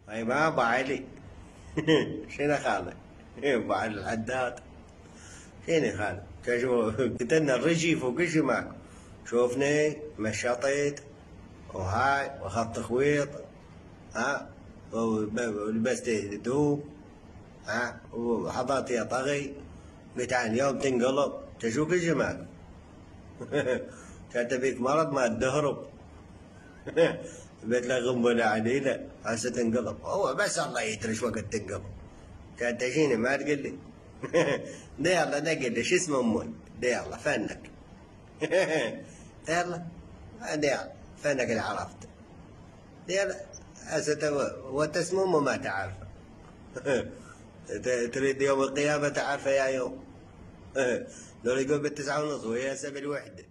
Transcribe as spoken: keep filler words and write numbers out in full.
هاي ما ابو علي. شنو خالك؟ ابو علي الحداد. شنو خالك؟ شوف قتلنا الرجي فوق شي معك. شوفني مشطيت وهاي واخذت خويط، ها، ولبست ثوب، ها، وحضرت يا طغي. قلت عن اليوم تنقلب. تشوف كل شي معك. كانت فيك مرض ما تهرب. بيت له غنبله عنيله هسه تنقلب. هو بس الله يدري ايش وقت تنقلب. كانت تجيني ما تقول لي. دي يلا نقل لي شو اسمه امك؟ دي يلا فنك. يلا دي يلا فنك اللي عرفت. دي يلا هسه وانت اسمه امه ما تعرفه. تريد يوم القيامة تعرفه يا يوم. لو يقول بالتسعة ونص وهي هسه بالوحدة.